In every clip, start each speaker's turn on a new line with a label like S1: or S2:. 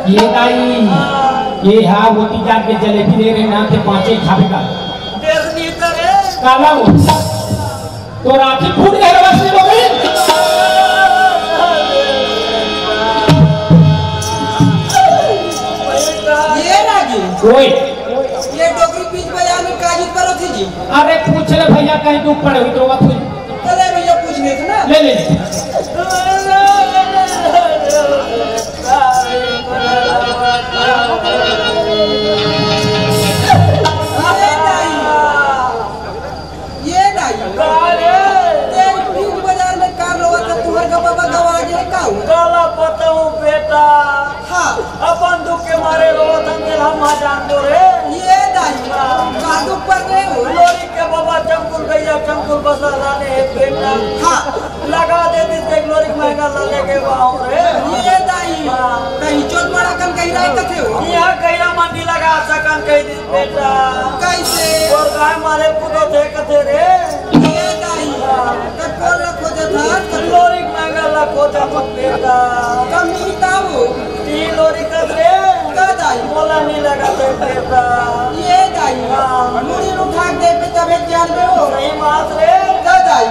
S1: ये दाई ये हाँ वो तीन के जलेबी दे रहे नाम से पांचे खाएगा काला हो तो राखी फूट गए बस हो गई
S2: ये राजी
S1: कोई
S2: ये डोगरी बीच बाजार में काजी करो थी जी।
S1: अरे पूछ ले भैया कहीं तू पड़े हुई तो बात हुई
S2: चले भैया पूछने थे ना
S1: ले ले
S3: काला बताऊं बेटा
S2: हाँ
S3: अपन दुख के मारे रोवत अंदर हम जान दो रे
S2: ये दाई कादू पर गए हो
S3: लोरी के बाबा चमकुल गैया चमकुल बसा लाने बेटा
S2: हाँ
S3: लगा देती देख लोरी महंगा लाने के बाहु रे
S2: ये दाई कहीं चोट बड़ा कन कहीं रह कथे हो
S3: यहाँ कहीं मंदी लगा सकन कहीं दिन बेटा
S2: कैसे
S3: और गाय मारे पुतो थे कथे रे
S2: ये दाई तब कौन रखो जथा
S3: लोरी महंगा लखो चमक बेटा
S2: कमीता हो
S3: तीन लोरी कथे
S2: का दाई
S3: बोला नहीं लगा दे बेटा
S2: ये दाई मुड़ी उठा दे पे तबे जान में हो
S3: सही बात रे
S2: का दाई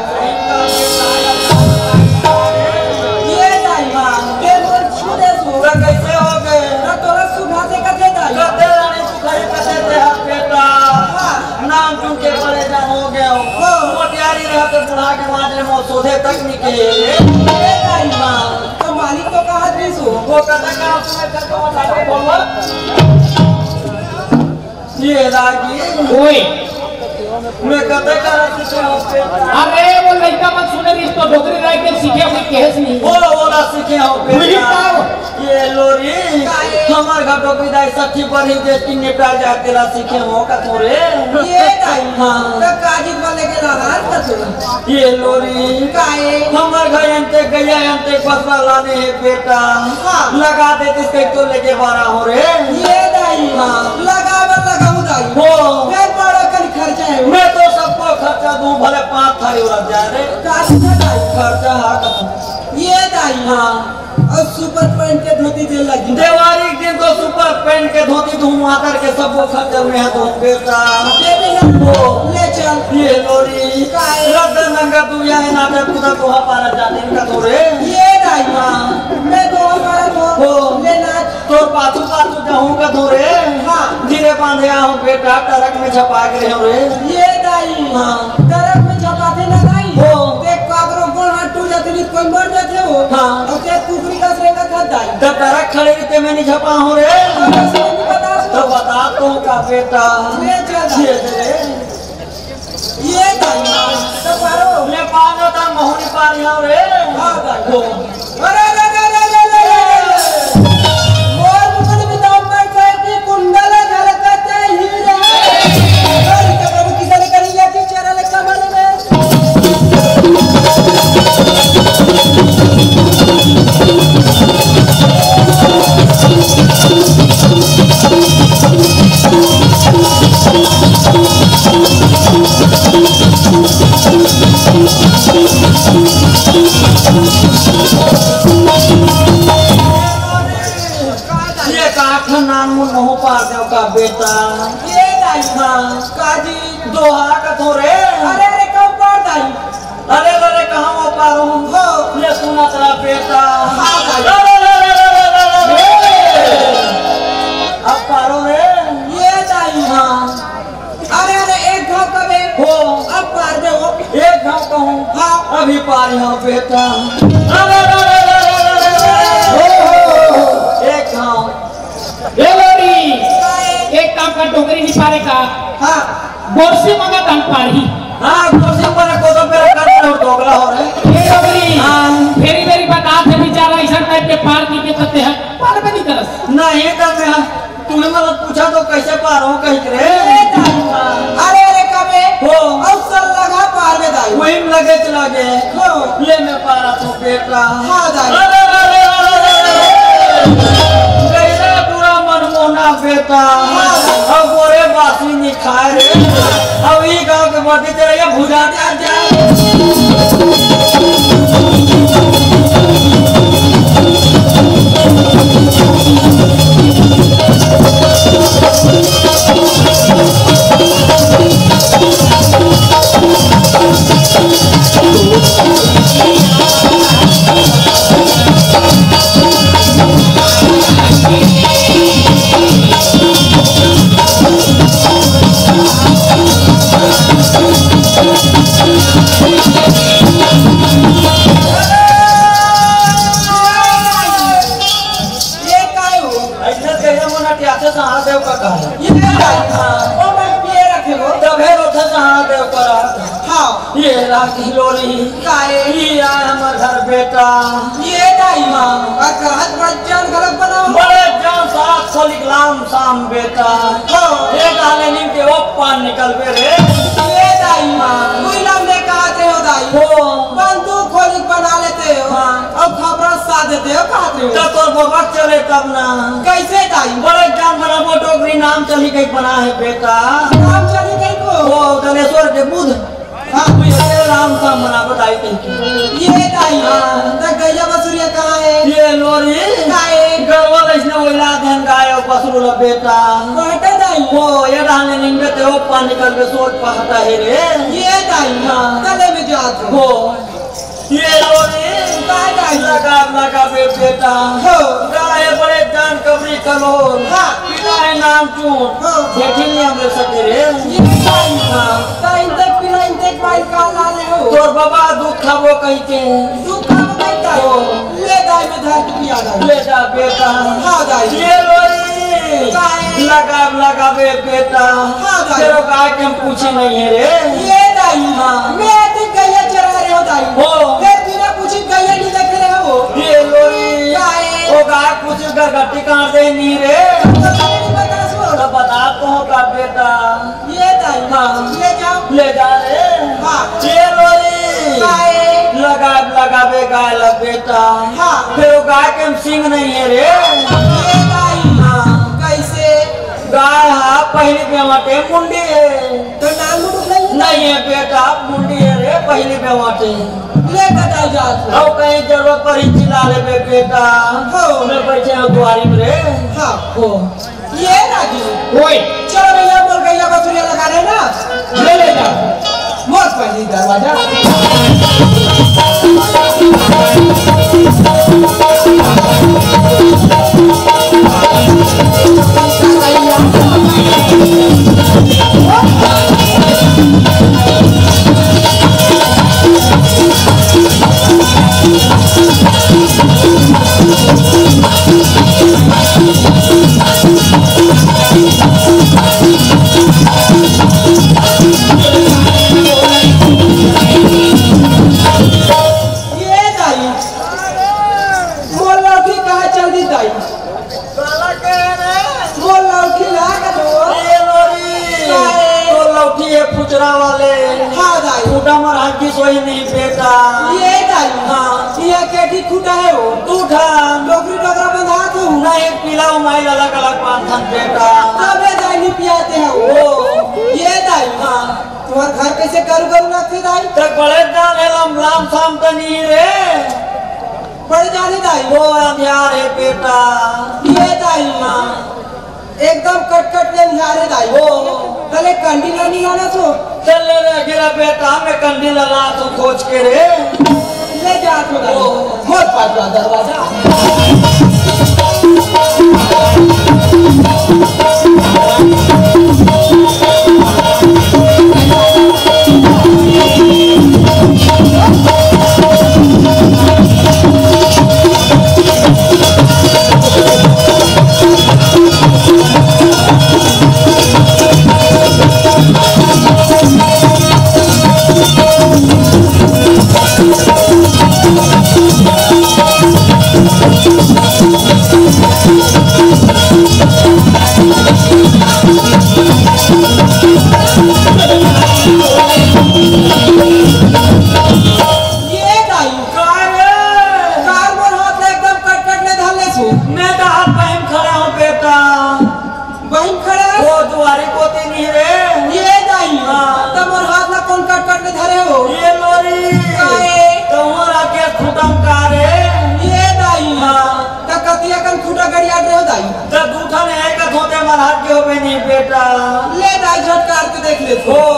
S2: ये दाई के बोल छुड़े सो
S3: कैसे हो गए
S2: ना तोरा सुबह से कथे दाई
S3: कते रानी सुखाई कते दे बेटा नाम चुन के परे जा हो गए हो मोटियारी रहते बुढ़ा के माजरे में सोधे तक निकले
S2: ये दाई तो मालिक तो कहा दी सो
S3: वो कते का सुने तक तो लागे बोलो ये लागी
S1: ओए
S3: मैं कते का रखते हो बेटा
S1: अरे वो लड़का मत सुने इस तो डोगरी राय के सीखे हुए केस नहीं
S3: वो ना सीखे हो बेटा ये लोरी
S2: काहे?
S3: हमार घर डोगरी दाई सच्ची बड़ी देश की नेपाल जाते ला सीखे हो का थोड़े
S2: ये दाई
S3: हाँ
S2: तो काजी वाले के लाहार कथे
S3: ये लोरी
S2: काहे
S3: हमार घर अंते गया अंते फसला लाने है बेटा
S2: हाँ।
S3: लगा दे किसके तो लेके बारा हो रे
S2: ये दाई
S3: हाँ।
S2: लगाव लगाऊ दाई
S3: हो
S2: फिर बड़ा कन खर्चा है
S3: मैं तो सबको खर्चा दूं भले 5 थाली उड़ जाए रे
S2: काजी दाई
S3: खर्चा हाँ कसम
S2: ये दाई
S3: हाँ
S2: और सुपर पैंट के धोती दे लगी
S3: दिवाली के दिन तो सुपर पेंट के धोती धूम आकर के सबको खर्चा में है तो बेटा
S2: ये भी हम
S3: हो
S2: ले चल
S3: ये लोरी
S2: काहे?
S3: रद्द नंगा तू यहाँ नाटे पूरा तो हमारा जाने का तो रे
S2: ये दाई मैं तो हमारा तो
S3: हो
S2: लेना
S3: तो पाछू पाछू जाऊंगा तो रे
S2: हाँ
S3: धीरे बांधे आऊं बेटा ट्रक में छपा के रहे रे
S2: ये दाई
S3: हाँ
S2: तरफ में छपाते ना दाई
S3: हो
S2: देख कागरो गोल हाथ टूट जाते नहीं कोई मर जाते हो
S3: हाँ
S2: और ते कुकरी का सेवा था दाई
S3: जब ट्रक खड़े रहते मैं नहीं छपा हूँ रे तो बता तो का बेटा
S2: ले चल
S3: ये दे
S2: ये दाई तो पारो
S3: मैं पानो था मोहनी पारी हूँ रे
S2: हाँ दाई
S3: हो
S2: अरे मोर मुकुट बिदाम्बर साहब की कुंडल झलकते हीरे अरे के प्रभु की सारी करिया की चेहरा ले कमल में
S3: ये काठ नाम मोह पार देव का बेटा
S2: ये दाई
S3: हाँ
S2: काजी
S3: दोहा का तो रे
S2: अरे कब पार दाई
S3: अरे अरे कहाँ वो पार हूँ
S2: हो
S3: ये सुना तेरा बेटा
S2: हाँ भाई।
S3: अब पारो रे
S2: ये दाई
S3: हाँ
S2: अरे एक घाव कबे
S3: हो
S2: अब पार दे हो
S3: एक घाव कहूँ
S2: हाँ
S3: अभी पार हूँ बेटा एक घाव
S1: ए लोरी एक काम कर डोगरी नहीं पारे का
S2: हाँ
S1: बोरसी मंगा तन पारी
S3: हाँ कुर्सी पर को तो मेरा कर और दोगला हो रहे
S1: ए डोगरी
S3: हाँ
S1: फेरी मेरी बता थे बेचारा ऐसा टाइप के पार की के तते हैं पार में नहीं करस
S3: नहीं तो मैं तूने मतलब पूछा तो कैसे पार हो कहीं करे
S2: अरे कबे
S3: हो
S2: अवसर लगा पार में दाई
S3: वही लगे चला गए
S2: हो
S3: ले मैं पारा तो बेटा
S2: हाँ दाई
S3: कैसे पूरा मनमोहना बेटा अब गोरे बासी नहीं खाए रे अब ये गाँव के बढ़ती तेरा ये भुजा जा पका है
S2: ये दाई ओ मैं पिए रखे हो
S3: तबे रोथे जहां देव करा
S2: हां
S3: ये राखी लोरी
S2: काए
S3: ये आए हमर घर बेटा
S2: ये दाई और कहत बच्चन गलत बनाओ
S3: बड़े जान साथ खोलिकलाम शाम बेटा ये डाले नीम के ओप्पा निकल बे रे
S2: ये दाई कोई नाम ले कहते हो दाई
S3: हो
S2: बंदूक खोलिक बना लेते हो और खबर सा देते हो कहते हो
S3: तो तोर बाबा चले तब ना
S2: कैसे दाई
S3: बड़े जान बड़ा मोटोगरी नाम चली गई बना है बेटा
S2: नाम चली गई को
S3: वो दलेश्वर के बुध
S2: हां
S3: ये राम का मना बताई थी
S2: ये दाई त गैया बसुरिया कहां है
S3: ये लोरी
S2: काए
S3: गरवा इसने ओला धन गाय और बसरू ला बेटा
S2: कहते दाई
S3: वो ये डाले निंगे ते ओप्पा निकल के सोच पहता है रे
S2: ये दाई तले में जात
S3: वो ये लोरी
S2: काय दाई
S3: लगा बेटा
S2: हो
S3: गाय बड़े जान कबरी कलो
S2: हां
S3: पिता है नाम चून
S2: हो
S3: देखी नहीं हमरे सके रे
S2: ये दाई ताई तक पिला इंतक बाई का लाले हो
S3: तोर बाबा दुख खाबो कहते
S2: तू काम बैठा हो ले दाई में धर के पिया दाई
S3: ले जा बेटा
S2: हां दाई
S3: ये लोरी
S2: काय
S3: लगा बेटा
S2: हाँ दाई।
S3: तेरे गाय के हम पूछे नहीं है रे
S2: ये दाई
S3: हाँ।
S2: मैं तो गैया चरा रहे हो दाई
S3: हो।
S2: ये बिना पूछे गैया नहीं देख रहे हो
S3: ये लोरी
S2: काय
S3: वो गाय पूछ कर गट्टी काट दे नहीं रे
S2: तो नहीं बता सो
S3: तो बता तो का बेटा
S2: ये दाई
S3: हाँ।
S2: ले जाओ
S3: ले जा रे
S2: हाँ।
S3: ये लोरी
S2: काय
S3: लगा गाय लग बेटा
S2: हाँ।
S3: फिर वो गाय के हम सिंह नहीं है रे
S2: ये दाई
S3: हाँ।
S2: कैसे
S3: गाय हाँ पहली बेवाटे मुंडी है
S2: तो नाम मुड़
S3: नहीं है बेटा मुंडी है रे पहली बेवाटे
S2: ले कदा जात
S3: अब कहीं जरूरत पड़ी चिल्ला ले बेटा
S2: हो।
S3: मैं बैठे हैं द्वारी में रे
S2: हां
S3: हो
S2: ये राजू
S1: ओए
S2: चलो भैया बोल गैया बसुरिया लगा रहे ना
S1: ले जा
S2: मौत पहली दरवाजा ये दाई मोल लौकी कहा चल दी दाई
S3: काला के रे
S2: मोल लौकी ला का दो
S3: ये लोरी तो लौटी है पुचरा वाले
S2: हां दाई
S3: टूटा मर की सोई नहीं बेटा
S2: ये दाई
S3: हाँ।
S2: ये केटी खुटा है वो
S3: टूटा
S2: डोकरी डोकरा बंधा तू
S3: नहीं पिलाओ माइल अलग अलग पांथन बेटा
S2: तबे दाई नहीं पियाते हैं वो ये दाई
S3: हाँ।
S2: तुम्हार घर कैसे करू रखते दाई
S3: तक बड़े जाने लाम शाम तनी रे
S2: पड़ जाने दाई
S3: वो अंधियार है बेटा
S2: ये दाई एकदम कट ले निहारे दाई
S3: वो
S2: तले कंडी ना नहीं आना तो
S3: चल रे गिरा बेटा मैं कंडी लगा तू खोज के रे
S2: ले जा तो दाई
S3: ओ।
S2: मोर पास दरवाजा ये दाई कार मोर हाथ एकदम कट ले धर ले सु
S3: मैं तो हाथ पहन खड़ा हूँ बेटा
S2: बहिन खड़ा है
S3: वो दुआरी पोती नहीं रे
S2: ये दाई
S3: हाँ।
S2: तब मोर हाथ ना कौन कट ले धरे हो
S3: ये लोरी
S2: काहे?
S3: तुम्हारा के खुटम का रे
S2: ये दाई
S3: हाँ।
S2: त कतिया कन खूटा गड़िया रे हो दाई
S3: तो दूठा ने है का धोते महाराज के होबे नहीं बेटा
S2: ले दाई झटकार के देख ले
S3: हो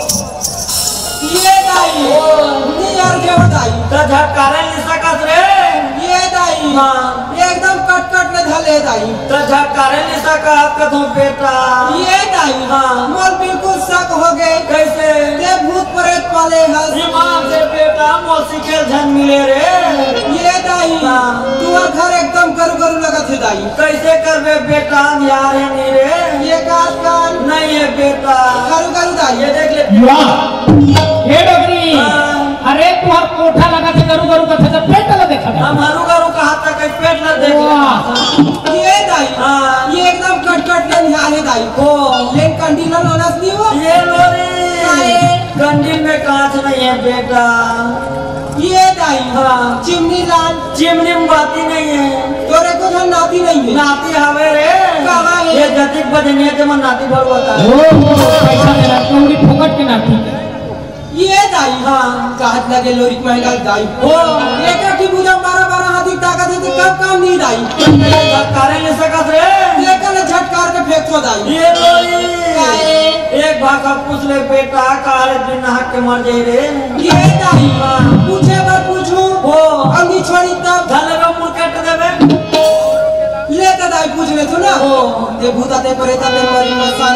S2: ये दाई नियर के हो दाई
S3: तो झटकारे नहीं सकत रे
S2: ये दाई
S3: हाँ।
S2: एकदम कट ले धले दाई
S3: तो झटकारे नहीं सकत का तुम बेटा
S2: ये दाई
S3: हाँ।
S2: मोर बिल्कुल शक हो गए
S3: कैसे
S2: ये भूत प्रेत वाले हंस
S3: ईमान से बेटा मौसी के झन मिले रे
S2: ये दाई
S3: हाँ।
S2: तू घर एकदम करू लगा थे दाई
S3: कैसे करबे बेटा यार है नहीं रे
S2: ये काज कर
S3: नहीं है बेटा
S2: करू करू दाई
S3: ये देख ले
S1: वाह हे डोगरी अरे तुहार कोठा लगा थे गरु गरु कथे से पेट ल देखा
S3: हम हरू गरु कहा तक पेट न देख ले
S2: ये दाई ये एकदम कट ले निहाल है दाई
S3: ओ
S2: लेन कंडीलर होना नहीं हो
S3: ये लोरी कंडील में कांच नहीं है बेटा
S2: ये दाई चिमनी लाल
S3: चिमनी में बाती नहीं है
S2: तोरे को धन नाती नहीं है
S3: नाती हवे रे
S2: कहाँ है?
S3: ये जतिक बजनिया के मन नाती भर होता है
S1: ओ पैसा देना कौड़ी फुकट के नाती
S2: ये दाई कहत लगे लोरी महंगा दाई
S3: ओ
S2: एक की बुझा 12 हाथी ताकत है कब काम नहीं दाई
S3: करे ले सकत रे
S2: लेकर झटकार के फेंक दो दाई
S3: ये लोरी एक भाषा पूछ ले बेटा काले दिन हक के मर जाए रे
S2: ये दाई पूछे बात पूछू
S3: ओ
S2: अंगी छोड़ी तब
S3: धले को मुंह काट देबे
S2: ले दाई पूछ ले तू ना
S3: ओ
S2: ते भूता ते परेता ते मरी मसा